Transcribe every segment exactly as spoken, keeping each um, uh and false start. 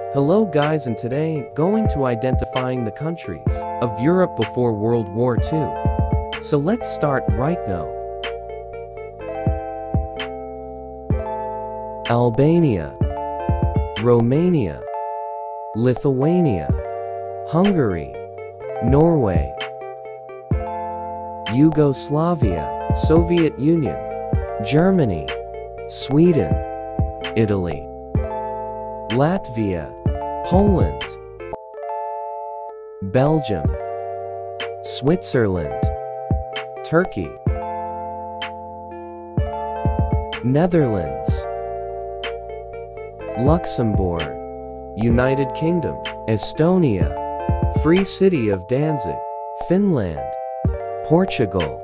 Hello guys, and today going to identifying the countries of Europe before World War Two. So let's start right now. Albania, Romania, Lithuania, Hungary, Norway, Yugoslavia, Soviet Union, Germany, Sweden, Italy, Latvia, Poland, Belgium, Switzerland, Turkey, Netherlands, Luxembourg, United Kingdom, Estonia, Free City of Danzig, Finland, Portugal,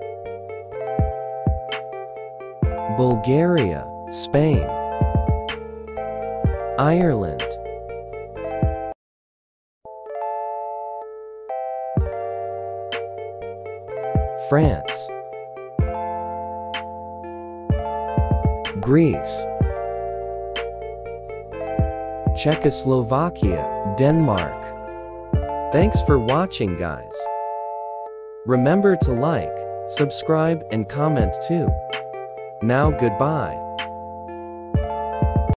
Bulgaria, Spain, Ireland, France, Greece, Czechoslovakia, Denmark. Thanks for watching, guys. Remember to like, subscribe, and comment too. Now goodbye.